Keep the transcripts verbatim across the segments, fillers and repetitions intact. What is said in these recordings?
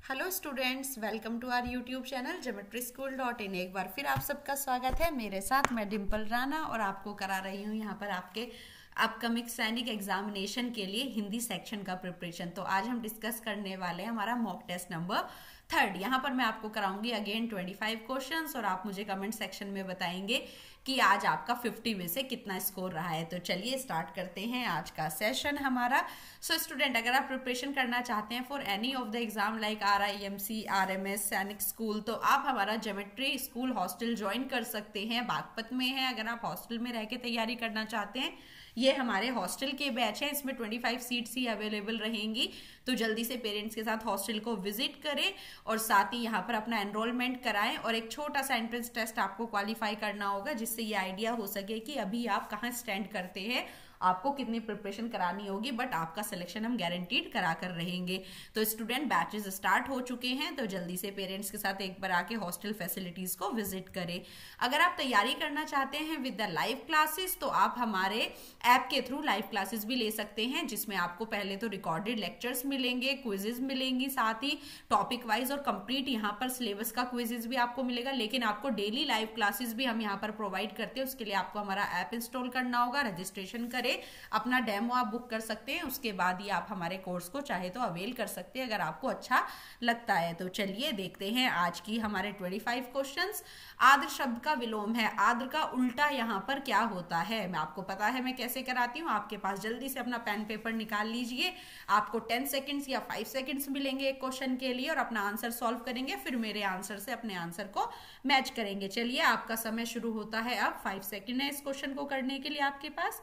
Hello students, welcome to our YouTube channel geometry school dot in. एक बार फिर आप सबका स्वागत है। मेरे साथ मैं डिम्पल राणा और आपको करा रही हूँ यहाँ पर आपके अपकमिंग सैनिक एग्जामिनेशन के लिए हिंदी सेक्शन का प्रिपरेशन। तो आज हम डिस्कस करने वाले हैं हमारा मॉक टेस्ट नंबर थर्ड। यहाँ पर मैं आपको कराऊंगी अगेन ट्वेंटी फाइव क्वेश्चंस और आप मुझे कमेंट सेक्शन में बताएंगे कि आज आपका फिफ्टी में से कितना स्कोर रहा है। तो चलिए स्टार्ट करते हैं आज का सेशन हमारा। सो so, स्टूडेंट, अगर आप प्रिपरेशन करना चाहते हैं for any of the exam like R I M C, R M S, Sainik school, तो आप हमारा ज्योमेट्री स्कूल हॉस्टल ज्वाइन कर सकते हैं। बागपत में है। अगर आप हॉस्टल में रह के तैयारी करना चाहते हैं, ये हमारे हॉस्टल के बैच है, इसमें पच्चीस सीट्स ही अवेलेबल रहेंगी। तो जल्दी से पेरेंट्स के साथ हॉस्टल को विजिट करें और साथ ही यहाँ पर अपना एनरोलमेंट कराएं और एक छोटा सा एंट्रेंस टेस्ट आपको क्वालिफाई करना होगा, जिससे ये आइडिया हो सके कि अभी आप कहाँ स्टैंड करते हैं, आपको कितनी प्रिपरेशन करानी होगी, बट आपका सिलेक्शन हम गारंटीड करा कर रहेंगे। तो स्टूडेंट, बैचेस स्टार्ट हो चुके हैं, तो जल्दी से पेरेंट्स के साथ एक बार आके हॉस्टल फैसिलिटीज को विजिट करें। अगर आप तैयारी करना चाहते हैं विद द लाइव क्लासेस, तो आप हमारे ऐप के थ्रू लाइव क्लासेस भी ले सकते हैं, जिसमें आपको पहले तो रिकॉर्डेड लेक्चर्स मिलेंगे, क्विजेज मिलेंगी, साथ ही टॉपिक वाइज और कंप्लीट यहाँ पर सिलेबस का क्विजेज भी आपको मिलेगा। लेकिन आपको डेली लाइव क्लासेस भी हम यहाँ पर प्रोवाइड करते हैं। उसके लिए आपको हमारा ऐप इंस्टॉल करना होगा, रजिस्ट्रेशन करें, अपना डेमो आप बुक कर सकते हैं। उसके बाद ही आप हमारे कोर्स को चाहे तो अवेल कर सकते हैं अगर आपको अच्छा लगता है। तो चलिए देखते हैं आज की हमारे पच्चीस क्वेश्चंस। आद्र शब्द का विलोम है। आद्र का उल्टा यहाँ पर क्या होता है, मैं आपको पता है मैं कैसे कराती हूँ। आपके पास जल्दी से अपना पेन पेपर निकाल लीजिए। आपको टेन सेकेंड्स या फाइव सेकेंड्स मिलेंगे एक क्वेश्चन के लिए और अपना आंसर सॉल्व करेंगे। फिर मेरे आंसर से अपने आंसर को मैच करेंगे। चलिए, आपका समय शुरू होता है अब। फाइव सेकेंड है इस क्वेश्चन को करने के लिए आपके पास,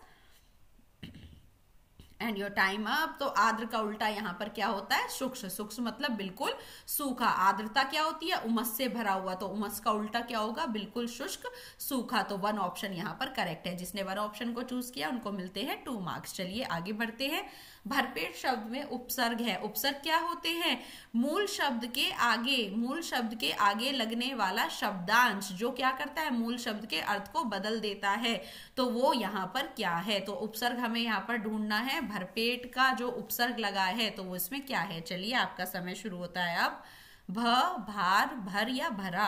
एंड योर टाइम अप। तो आर्द्र का उल्टा यहाँ पर क्या होता है? शुष्क। शुष्क मतलब बिल्कुल सूखा। आर्द्रता क्या होती है? उमस से भरा हुआ। तो उमस का उल्टा क्या होगा? बिल्कुल शुष्क, सूखा। तो वन ऑप्शन यहाँ पर करेक्ट है। जिसने वन ऑप्शन को चूज किया उनको मिलते हैं टू मार्क्स। चलिए आगे बढ़ते हैं। भरपेट शब्द में उपसर्ग है। उपसर्ग क्या होते हैं? मूल शब्द के आगे मूल शब्द के आगे लगने वाला शब्दांश जो क्या करता है? मूल शब्द के अर्थ को बदल देता है। तो वो यहाँ पर क्या है? तो उपसर्ग हमें यहाँ पर ढूंढना है। भरपेट का जो उपसर्ग लगा है तो वो इसमें क्या है? चलिए, आपका समय शुरू होता है अब। भ, भार, भर या भरा।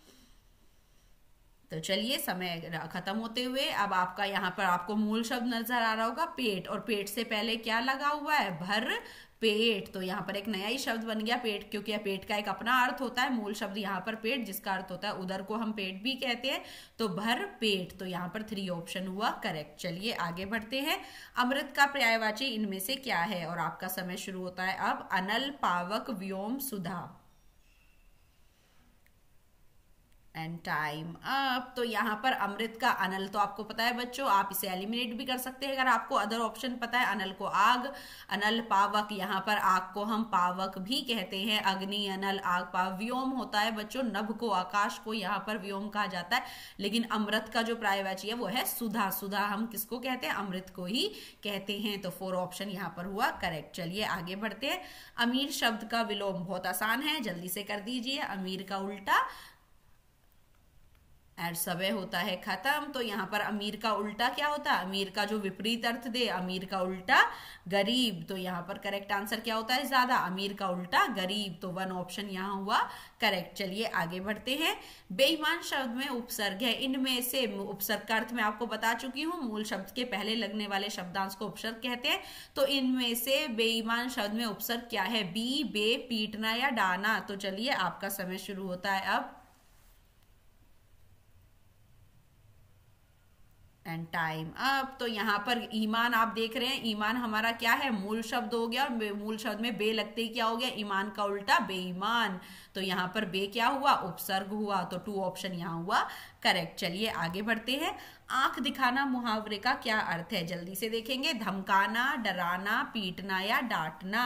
तो चलिए, समय खत्म होते हुए अब आपका यहाँ पर आपको मूल शब्द नजर आ रहा होगा पेट, और पेट से पहले क्या लगा हुआ है? भर पेट। तो यहाँ पर एक नया ही शब्द बन गया पेट, क्योंकि पेट का एक अपना अर्थ होता है। मूल शब्द यहाँ पर पेट, जिसका अर्थ होता है उदर को हम पेट भी कहते हैं। तो भर पेट। तो यहाँ पर थ्री ऑप्शन हुआ करेक्ट। चलिए आगे बढ़ते हैं। अमृत का पर्यायवाची इनमें से क्या है? और आपका समय शुरू होता है अब। अनल, पावक, व्योम, सुधा। And time up. तो यहाँ पर अमृत का अनल तो आपको पता है बच्चों, आप इसे एलिमिनेट भी कर सकते हैं अगर आपको अदर ऑप्शन पता है। अनल को आग, अनल पावक, यहाँ पर आग को हम पावक भी कहते हैं। अग्नि, अनल, आग, पाव। व्योम होता है बच्चों नभ को, आकाश को यहाँ पर व्योम कहा जाता है। लेकिन अमृत का जो पर्यायवाची है वो है सुधा। सुधा हम किसको कहते हैं? अमृत को ही कहते हैं। तो फोर ऑप्शन यहाँ पर हुआ करेक्ट। चलिए आगे बढ़ते हैं। अमीर शब्द का विलोम बहुत आसान है, जल्दी से कर दीजिए। अमीर का उल्टा, एंड समय होता है खत्म। तो यहाँ पर अमीर का उल्टा क्या होता है? अमीर का जो विपरीत अर्थ दे, अमीर का उल्टा गरीब। तो यहाँ पर करेक्ट आंसर क्या होता है? ज्यादा। अमीर का उल्टा गरीब। तो वन ऑप्शन यहाँ हुआ करेक्ट। चलिए आगे बढ़ते हैं। बेईमान शब्द में उपसर्ग है। इनमें से उपसर्ग का अर्थ मैं आपको बता चुकी हूँ। मूल शब्द के पहले लगने वाले शब्दांश को उपसर्ग कहते हैं। तो इनमें से बेईमान शब्द में उपसर्ग क्या है? बी, बे, पीटना या डाना। तो चलिए, आपका समय शुरू होता है अब। And time up. तो यहाँ पर ईमान आप देख रहे हैं, ईमान हमारा क्या है? मूल शब्द हो गया, और मूल शब्द में बे लगते ही क्या हो गया? ईमान का उल्टा बेईमान। तो यहाँ पर बे क्या हुआ? उपसर्ग हुआ। तो टू ऑप्शन यहाँ हुआ करेक्ट। चलिए आगे बढ़ते हैं। आंख दिखाना मुहावरे का क्या अर्थ है? जल्दी से देखेंगे। धमकाना, डराना, पीटना या डांटना।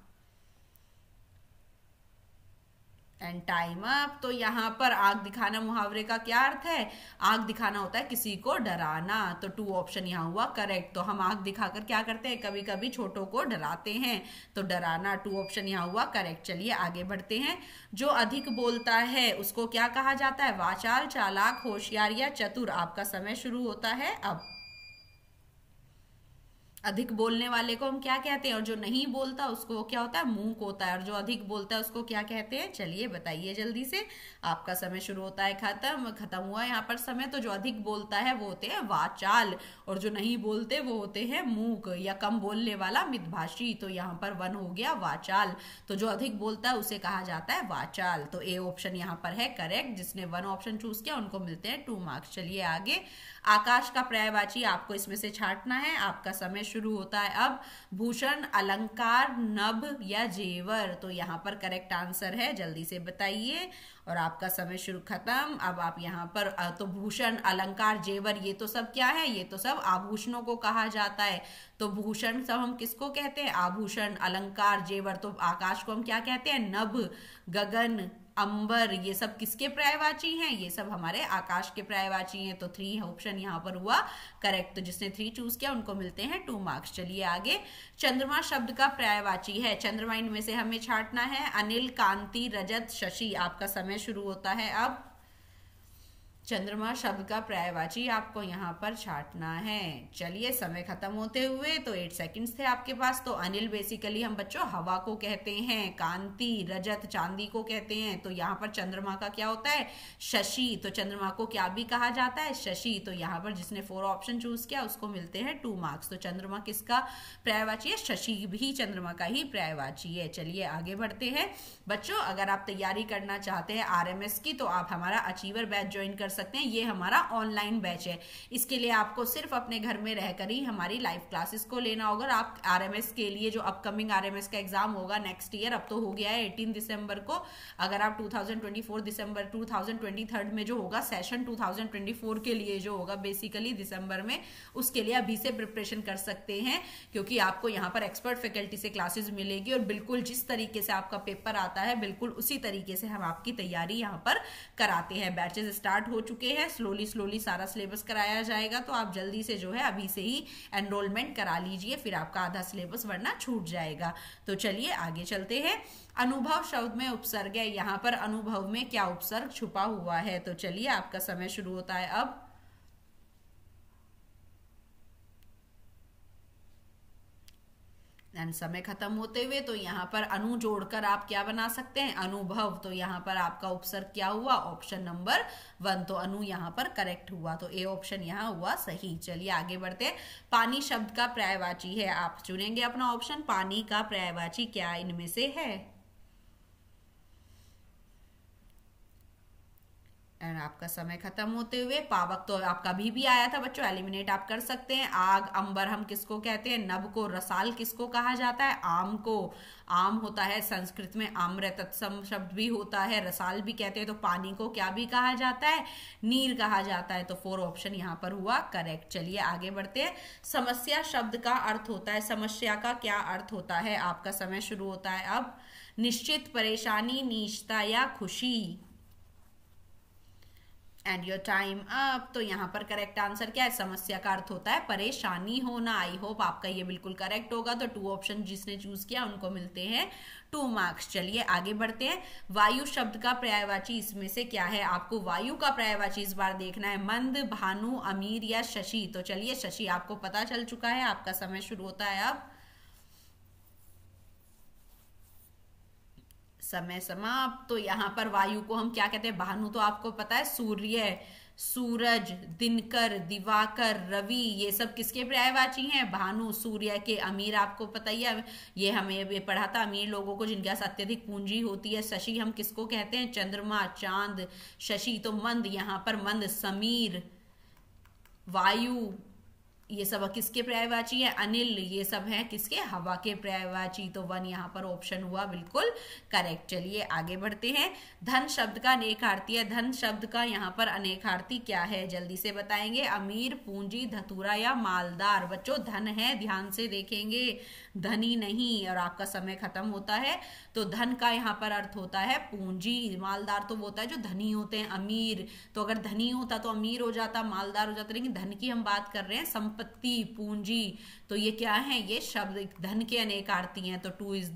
And time up. तो यहाँ पर आग दिखाना मुहावरे का क्या अर्थ है? आग दिखाना होता है किसी को डराना। तो टू ऑप्शन यहाँ हुआ करेक्ट। तो हम आग दिखाकर क्या करते हैं? कभी कभी छोटों को डराते हैं। तो डराना, टू ऑप्शन यहाँ हुआ करेक्ट। चलिए आगे बढ़ते हैं। जो अधिक बोलता है उसको क्या कहा जाता है? वाचाल, चालाक, होशियार या चतुर। आपका समय शुरू होता है अब। अधिक बोलने वाले को हम क्या कहते हैं, और जो नहीं बोलता उसको वो क्या होता है, मूक होता है, और जो अधिक बोलता है उसको क्या कहते हैं, चलिए बताइए जल्दी से। आपका समय शुरू होता है, खत्म खत्म हुआ यहाँ पर समय। तो जो अधिक बोलता है वो होते हैं वाचाल, और जो नहीं बोलते वो होते हैं मूक या कम बोलने वाला मितभाषी। तो यहाँ पर वन हो गया वाचाल, तो जो अधिक बोलता है उसे कहा जाता है वाचाल। तो ए ऑप्शन यहाँ पर है करेक्ट। जिसने वन ऑप्शन चूज किया उनको मिलते हैं टू मार्क्स। चलिए आगे, आकाश का पर्यायवाची आपको इसमें से छांटना है। आपका समय शुरू होता है अब। भूषण, अलंकार, नभ या जेवर, तो यहाँ पर करेक्ट आंसर है, जल्दी से बताइए। और आपका समय शुरू खत्म। अब आप यहाँ पर तो भूषण, अलंकार, जेवर ये तो सब क्या है, ये तो सब आभूषणों को कहा जाता है। तो भूषण सब हम किसको कहते हैं, आभूषण, अलंकार, जेवर। तो आकाश को हम क्या कहते हैं, नभ, गगन, अंबर, ये सब किसके पर्यायवाची हैं, ये सब हमारे आकाश के पर्यायवाची हैं। तो थ्री ऑप्शन यहाँ पर हुआ करेक्ट। तो जिसने थ्री चूज किया उनको मिलते हैं टू मार्क्स। चलिए आगे, चंद्रमा शब्द का पर्यायवाची है, चंद्रमा इनमें से हमें छांटना है। अनिल, कांति, रजत, शशि। आपका समय शुरू होता है अब। चंद्रमा शब्द का पर्यायवाची आपको यहाँ पर छांटना है। चलिए समय खत्म होते हुए, तो एट सेकंड्स थे आपके पास। तो अनिल बेसिकली हम बच्चों हवा को कहते हैं, कांति, रजत चांदी को कहते हैं। तो यहाँ पर चंद्रमा का क्या होता है, शशि। तो चंद्रमा को क्या भी कहा जाता है, शशि। तो यहाँ पर जिसने फोर ऑप्शन चूज किया उसको मिलते हैं टू मार्क्स। तो चंद्रमा किसका पर्यायवाची है, शशि भी चंद्रमा का ही पर्यायवाची है। चलिए आगे बढ़ते हैं बच्चों। अगर आप तैयारी करना चाहते हैं आरएमएस की, तो आप हमारा अचीवर बैच ज्वाइन कर सकते हैं। ये हमारा ऑनलाइन बैच है। इसके लिए आपको सिर्फ अपने घर में रहकर ही हमारी लाइव क्लासेस को लेना होगा। आप आरएमएस के लिए जो अपकमिंग आरएमएस का एग्जाम होगा नेक्स्ट ईयर, अब तो हो गया है अठारह दिसंबर को। अगर आप दो हज़ार चौबीस दिसंबर दो हज़ार तेईस में जो होगा सेशन दो हज़ार चौबीस के लिए जो होगा बेसिकली दिसंबर में, उसके लिए अभी से प्रिपरेशन कर सकते हैं। क्योंकि आपको यहाँ पर एक्सपर्ट फैकल्टी से क्लासेस मिलेगी, और बिल्कुल जिस तरीके से आपका पेपर आता है बिल्कुल उसी तरीके से हम आपकी तैयारी यहाँ पर कराते हैं। बैचेस स्टार्ट हो चुके हैं, स्लोली स्लोली सारा सिलेबस कराया जाएगा। तो आप जल्दी से जो है अभी से ही एनरोलमेंट करा लीजिए, फिर आपका आधा सिलेबस वरना छूट जाएगा। तो चलिए आगे चलते हैं। अनुभव शब्द में उपसर्ग है, यहाँ पर अनुभव में क्या उपसर्ग छुपा हुआ है। तो चलिए आपका समय शुरू होता है अब। एंड समय खत्म होते हुए, तो यहाँ पर अनु जोड़कर आप क्या बना सकते हैं, अनुभव। तो यहाँ पर आपका उपसर्ग क्या हुआ, ऑप्शन नंबर वन। तो अनु यहाँ पर करेक्ट हुआ। तो ए ऑप्शन यहाँ हुआ सही। चलिए आगे बढ़ते हैं। पानी शब्द का पर्यायवाची है, आप चुनेंगे अपना ऑप्शन। पानी का पर्यायवाची क्या इनमें से है। एंड आपका समय खत्म होते हुए, पावक तो आपका भी भी आया था बच्चों, एलिमिनेट आप कर सकते हैं। आग, अंबर हम किसको कहते हैं, नभ को। रसाल किसको कहा जाता है, आम को। आम होता है संस्कृत में आम्र, तत्सम शब्द भी होता है, रसाल भी कहते हैं। तो पानी को क्या भी कहा जाता है, नीर कहा जाता है। तो फोर ऑप्शन यहाँ पर हुआ करेक्ट। चलिए आगे बढ़ते हैं। समस्या शब्द का अर्थ होता है, समस्या का क्या अर्थ होता है। आपका समय शुरू होता है अब। निश्चित, परेशानी, नीचता या खुशी। And your time up. तो यहाँ पर करेक्ट आंसर क्या है, समस्या का अर्थ होता है परेशानी होना। आई होप आपका ये बिल्कुल करेक्ट होगा। तो टू ऑप्शन जिसने चूज किया उनको मिलते हैं टू मार्क्स। चलिए आगे बढ़ते हैं। वायु शब्द का पर्यायवाची इसमें से क्या है, आपको वायु का पर्यायवाची इस बार देखना है। मंद, भानु, अमीर या शशि। तो चलिए शशि आपको पता चल चुका है। आपका समय शुरू होता है अब। समय समाप्त। तो यहाँ पर वायु को हम क्या कहते हैं, भानु तो आपको पता है सूर्य, सूरज, दिनकर, दिवाकर, रवि, ये सब किसके पर्यायवाची हैं, भानु, सूर्य के। अमीर आपको पता ही है, ये हमें ये पढ़ा था, अमीर लोगों को जिनके पास अत्यधिक पूंजी होती है। शशि हम किसको कहते हैं, चंद्रमा, चांद, शशि। तो मंद, यहाँ पर मंद, समीर, वायु, ये सब किसके पर्यायवाची है, अनिल, ये सब है किसके, हवा के पर्यायवाची। तो वन यहाँ पर ऑप्शन हुआ बिल्कुल करेक्ट। चलिए आगे बढ़ते हैं। धन शब्द का अनेकार्थी है, धन शब्द का यहाँ पर अनेकार्थी क्या है, जल्दी से बताएंगे। अमीर, पूंजी, धतूरा या मालदार। बच्चों धन है, ध्यान से देखेंगे, धनी नहीं। और आपका समय खत्म होता है। तो धन का यहाँ पर अर्थ होता है पूंजी, मालदार तो वो होता है जो धनी होते हैं, अमीर। तो अगर धनी होता तो अमीर हो जाता, मालदार हो जाता, लेकिन धन की हम बात कर रहे हैं, संपत्ति, पूंजी। तो ये क्या है, ये शब्द धन के अनेकार्थी हैं। तो two is the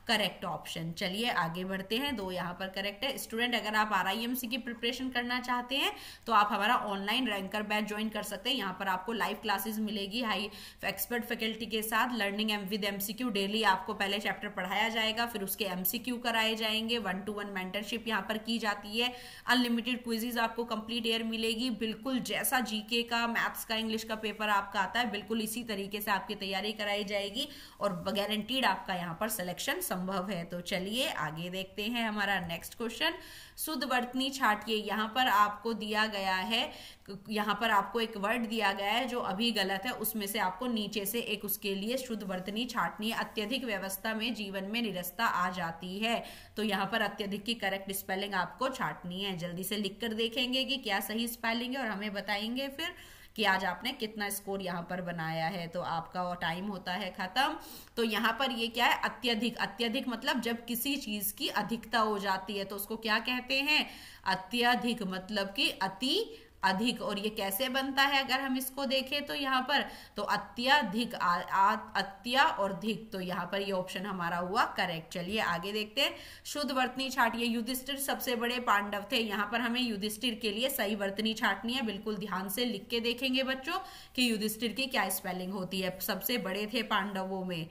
correct option. चलिए आगे बढ़ते हैं, दो यहाँ पर करेक्ट है। स्टूडेंट अगर आप आर आई एम सी की प्रिपरेशन करना चाहते हैं तो आप हमारा ऑनलाइन रैंकर बैच ज्वाइन कर सकते हैं। यहाँ पर आपको लाइव क्लासेस मिलेगी हाई एक्सपर्ट फैकल्टी के साथ, learning M with MCQ. Daily आपको पहले चैप्टर पढ़ाया जाएगा, फिर उसके एमसीक्यू कराए जाएंगे, वन टू वन मेंटरशिप यहाँ पर की जाती है, अनलिमिटेड क्विजेज आपको कंप्लीट ईयर मिलेगी। बिल्कुल जैसा जीके का, मैथ्स का, इंग्लिश का पेपर आपका आता है बिल्कुल इसी तरीके से आपकी तैयारी कराई जाएगी और गारंटीड आपका यहाँ पर सिलेक्शन संभव है। तो चलिए आगे देखते हैं हमारा नेक्स्ट क्वेश्चन। शुद्ध वर्तनी छाटिए। यहाँ पर आपको दिया गया है, यहाँ पर आपको एक वर्ड दिया गया है जो अभी गलत है, उसमें से आपको नीचे से एक उसके लिए शुद्ध वर्तनी छाटनी है। अत्यधिक व्यवस्था में जीवन में निरस्ता आ जाती है, तो यहाँ पर अत्यधिक की करेक्ट स्पेलिंग आपको छाटनी है। जल्दी से लिखकर देखेंगे कि क्या सही स्पेलिंग है और हमें बताएंगे फिर कि आज आपने कितना स्कोर यहाँ पर बनाया है। तो आपका टाइम होता है खत्म। तो यहाँ पर ये क्या है, अत्यधिक। अत्यधिक मतलब जब किसी चीज की अधिकता हो जाती है तो उसको क्या कहते हैं, अत्यधिक। मतलब कि अति अधिक। और ये कैसे बनता है अगर हम इसको देखें तो यहाँ पर तो अत्यधिक, अत्या और धिक, तो यहाँ पर ये ऑप्शन हमारा हुआ करेक्ट। चलिए आगे देखते हैं। शुद्ध वर्तनी छाटिए। युधिष्ठिर सबसे बड़े पांडव थे। यहाँ पर हमें युधिष्ठिर के लिए सही वर्तनी छाटनी है। बिल्कुल ध्यान से लिख के देखेंगे बच्चों कि युधिष्ठिर की क्या स्पेलिंग होती है। सबसे बड़े थे पांडवों में।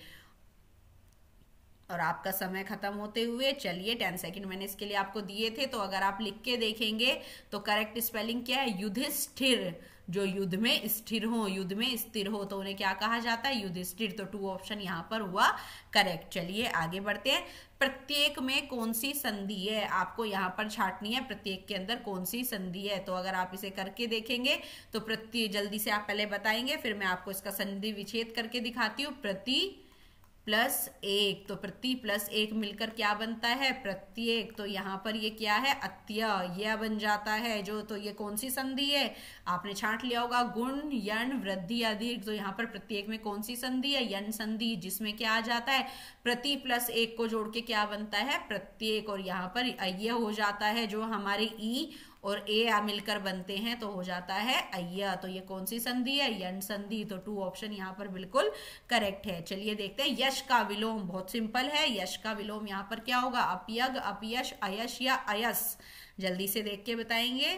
और आपका समय खत्म होते हुए, चलिए टेन सेकंड मैंने इसके लिए आपको दिए थे, तो अगर आप लिख के देखेंगे तो करेक्ट स्पेलिंग क्या है, युधिष्ठिर। जो युद्ध में स्थिर हो, युद्ध में स्थिर हो तो उन्हें क्या कहा जाता है, युधिष्ठिर। तो टू ऑप्शन यहाँ पर हुआ करेक्ट। चलिए आगे बढ़ते हैं। प्रत्येक में कौन सी संधि है, आपको यहाँ पर छाटनी है प्रत्येक के अंदर कौन सी संधि है। तो अगर आप इसे करके देखेंगे तो प्रत्येक, जल्दी से आप पहले बताएंगे फिर मैं आपको इसका संधि विच्छेद करके दिखाती हूँ। प्रति प्लस एक, तो प्रति प्लस एक मिलकर क्या बनता है, प्रत्येक। तो यहाँ पर ये क्या है, अत्य, यह बन जाता है जो। तो ये कौन सी संधि है, आपने छांट लिया होगा, गुण, यण, वृद्धि, अधिक। तो यहाँ पर प्रत्येक में कौन सी संधि है, यण संधि, जिसमें क्या आ जाता है, प्रति प्लस एक को जोड़ के क्या बनता है, प्रत्येक। और यहाँ पर यह हो जाता है जो हमारे ई और ए मिलकर बनते हैं तो हो जाता है अय्या। तो ये कौन सी संधि है, यण संधि। तो टू ऑप्शन यहाँ पर बिल्कुल करेक्ट है। चलिए देखते हैं। यश का विलोम, बहुत सिंपल है। यश का विलोम यहाँ पर क्या होगा, अपयग, अपयश, अयश या अयस। जल्दी से देख के बताएंगे।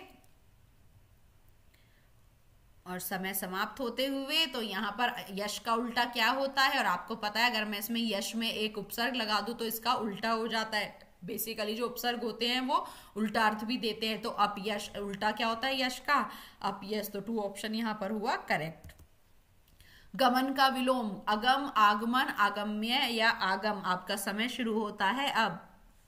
और समय समाप्त होते हुए, तो यहाँ पर यश का उल्टा क्या होता है, और आपको पता है अगर मैं इसमें यश में एक उपसर्ग लगा दूं तो इसका उल्टा हो जाता है। बेसिकली जो उपसर्ग होते हैं वो उल्टा अर्थ भी देते हैं। तो अपयश उल्टा क्या होता है, यश का अपयश। तो टू ऑप्शन यहाँ पर हुआ करेक्ट। गमन का विलोम, अगम, आगमन, आगम्य या आगम। आपका समय शुरू होता है अब,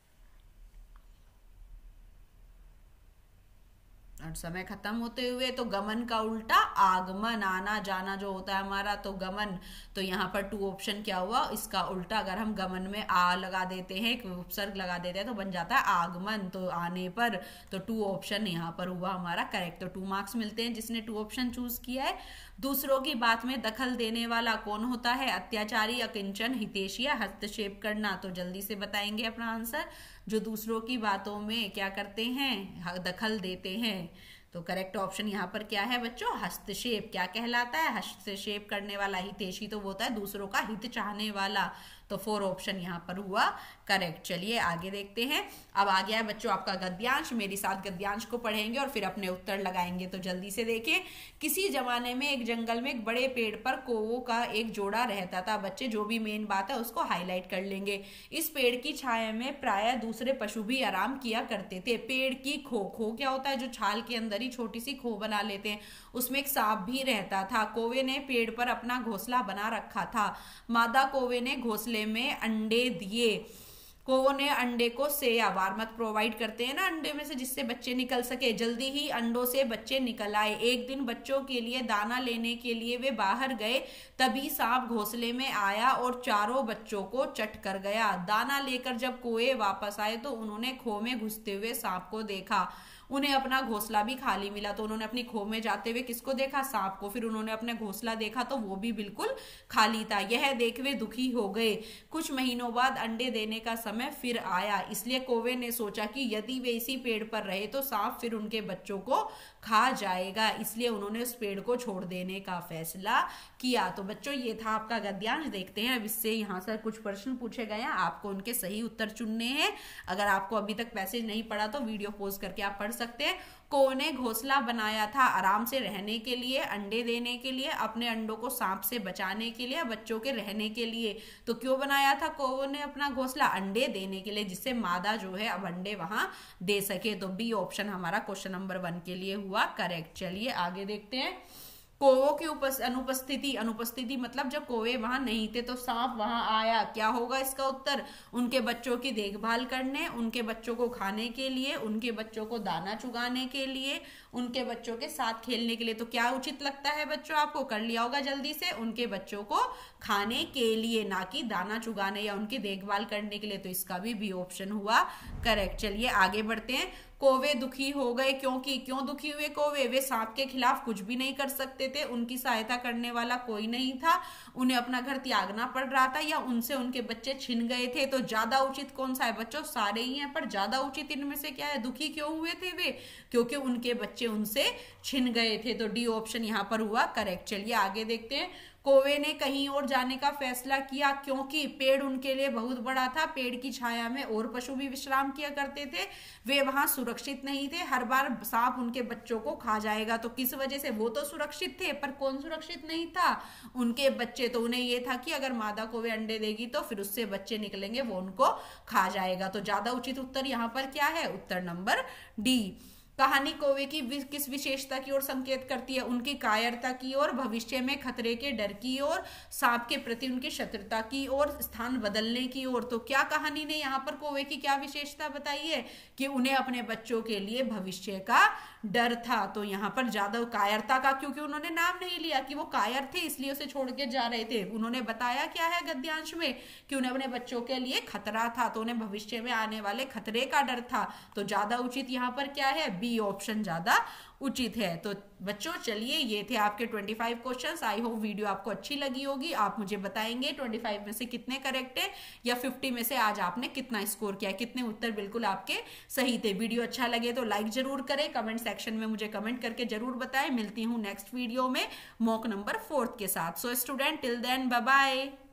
और समय खत्म होते हुए। तो गमन का उल्टा आगमन, आना जाना जो होता है हमारा, तो गमन। तो यहाँ पर टू ऑप्शन क्या हुआ, इसका उल्टा। अगर हम गमन में आ लगा देते हैं, एक उपसर्ग लगा देते हैं तो बन जाता है आगमन, तो आने पर। तो टू ऑप्शन यहाँ पर हुआ हमारा करेक्ट। तो टू मार्क्स मिलते हैं जिसने टू ऑप्शन चूज किया है। दूसरों की बात में दखल देने वाला कौन होता है, अत्याचारी, अकिंचन, हितैषी या हस्तक्षेप करना। तो जल्दी से बताएंगे अपना आंसर। जो दूसरों की बातों में क्या करते हैं, दखल देते हैं। तो करेक्ट ऑप्शन यहाँ पर क्या है बच्चों, हस्तक्षेप। क्या कहलाता है, हस्तक्षेप करने वाला। हितैषी तो वो होता है दूसरों का हित चाहने वाला। तो फोर ऑप्शन यहाँ पर हुआ करेक्ट। चलिए आगे देखते हैं। अब आ गया है बच्चों आपका गद्यांश। मेरे साथ गद्यांश को पढ़ेंगे और फिर अपने उत्तर लगाएंगे। तो जल्दी से देखिए। किसी जमाने में एक जंगल में एक बड़े पेड़ पर कौवों का एक जोड़ा रहता था। बच्चे जो भी मेन बात है उसको हाईलाइट कर लेंगे। इस पेड़ की छाया में प्रायः दूसरे पशु भी आराम किया करते थे। पेड़ की खो, खो क्या होता है, जो छाल के अंदर ही छोटी सी खो बना लेते हैं, उसमें एक सांप भी रहता था। कौवे ने पेड़ पर अपना घोंसला बना रखा था। मादा कौवे ने घोंसले में अंडे दिए। कौवों ने अंडे को सेया, वार्मथ प्रोवाइड करते हैं ना अंडे में से, जिससे बच्चे निकल सके। जल्दी ही अंडों से बच्चे निकल आए। एक दिन बच्चों के लिए दाना लेने के लिए वे बाहर गए, तभी सांप घोंसले में आया और चारों बच्चों को चट कर गया। दाना लेकर जब कौवे वापस आए तो उन्होंने खो में घुसते हुए सांप को देखा। उन्हें अपना घोंसला भी खाली मिला, तो उन्होंने अपनी खो में जाते हुए किसको देखा, सांप को। फिर उन्होंने अपने घोंसला देखा तो वो भी बिल्कुल खाली था। यह देख वे दुखी हो गए। कुछ महीनों बाद अंडे देने का समय समय फिर आया, इसलिए कौवे ने सोचा कि यदि वे इसी पेड़ पर रहे तो सांप फिर उनके बच्चों को खा जाएगा, इसलिए उन्होंने उस पेड़ को छोड़ देने का फैसला किया। तो बच्चों ये था आपका गद्यांश। देखते हैं अब इससे यहाँ से कुछ प्रश्न पूछे गए हैं, आपको उनके सही उत्तर चुनने हैं। अगर आपको अभी तक पैसेज नहीं पढ़ा तो वीडियो पॉज करके आप पढ़ सकते हैं। कौवे ने घोंसला बनाया था आराम से रहने के लिए, अंडे देने के लिए, अपने अंडों को सांप से बचाने के लिए, बच्चों के रहने के लिए। तो क्यों बनाया था कौवे ने अपना घोंसला? अंडे देने के लिए, जिससे मादा जो है अब अंडे वहां दे सके। तो बी ऑप्शन हमारा क्वेश्चन नंबर वन के लिए हुआ करेक्ट। चलिए आगे देखते हैं। कौवों की अनुपस्थिति, अनुपस्थिति मतलब जब कौवे वहां नहीं थे तो सांप वहां आया, क्या होगा इसका उत्तर? उनके बच्चों की देखभाल करने, उनके बच्चों को खाने के लिए, उनके बच्चों को दाना चुगाने के लिए, उनके बच्चों के साथ खेलने के लिए। तो क्या उचित लगता है बच्चों? आपको कर लिया होगा जल्दी से, उनके बच्चों को खाने के लिए, ना कि दाना चुगाने या उनकी देखभाल करने के लिए। तो इसका भी बी ऑप्शन हुआ करेक्ट। चलिए आगे बढ़ते हैं। कौवे दुखी हो गए, क्योंकि क्यों दुखी हुए कौवे? वे सांप के खिलाफ कुछ भी नहीं कर सकते थे, उनकी सहायता करने वाला कोई नहीं था, उन्हें अपना घर त्यागना पड़ रहा था, या उनसे उनके बच्चे छिन गए थे। तो ज्यादा उचित कौन सा है बच्चों? सारे ही हैं, पर ज्यादा उचित इनमें से क्या है? दुखी क्यों हुए थे वे? क्योंकि उनके बच्चे उनसे छिन गए थे। तो डी ऑप्शन यहाँ पर हुआ करेक्ट। चलिए आगे देखते हैं। कौवे ने कहीं और जाने का फैसला किया, क्योंकि पेड़ उनके लिए बहुत बड़ा था, पेड़ की छाया में और पशु भी विश्राम किया करते थे, वे वहां सुरक्षित नहीं थे, हर बार सांप उनके बच्चों को खा जाएगा। तो किस वजह से? वो तो सुरक्षित थे, पर कौन सुरक्षित नहीं था? उनके बच्चे। तो उन्हें यह था कि अगर मादा कौवे अंडे देगी तो फिर उससे बच्चे निकलेंगे, वो उनको खा जाएगा। तो ज्यादा उचित उत्तर यहाँ पर क्या है? उत्तर नंबर डी। कहानी कौवे की किस विशेषता की ओर संकेत करती है? उनकी कायरता की ओर, भविष्य में खतरे के डर की ओर, सांप के प्रति उनकी शत्रुता की ओर, स्थान बदलने की ओर। तो क्या कहानी ने यहाँ पर कौवे की क्या विशेषता बताई है? कि उन्हें अपने बच्चों के लिए भविष्य का डर था। तो यहाँ पर ज्यादा कायरता का, क्योंकि उन्होंने नाम नहीं लिया कि वो कायर थे इसलिए उसे छोड़ के जा रहे थे। उन्होंने बताया क्या है गद्यांश में? कि उन्हें अपने बच्चों के लिए खतरा था, तो उन्हें भविष्य में आने वाले खतरे का डर था। तो ज्यादा उचित यहाँ पर क्या है? बी ऑप्शन ज्यादा उचित है। तो बच्चों चलिए ये थे आपके पच्चीस क्वेश्चंस। आई होप वीडियो आपको अच्छी लगी होगी। आप मुझे बताएंगे पच्चीस में से कितने करेक्ट है, या पचास में से आज आपने कितना स्कोर किया, कितने उत्तर बिल्कुल आपके सही थे। वीडियो अच्छा लगे तो लाइक जरूर करें, कमेंट सेक्शन में मुझे कमेंट करके जरूर बताएं। मिलती हूँ नेक्स्ट वीडियो में मॉक नंबर फोर्थ के साथ। So student till then bye bye.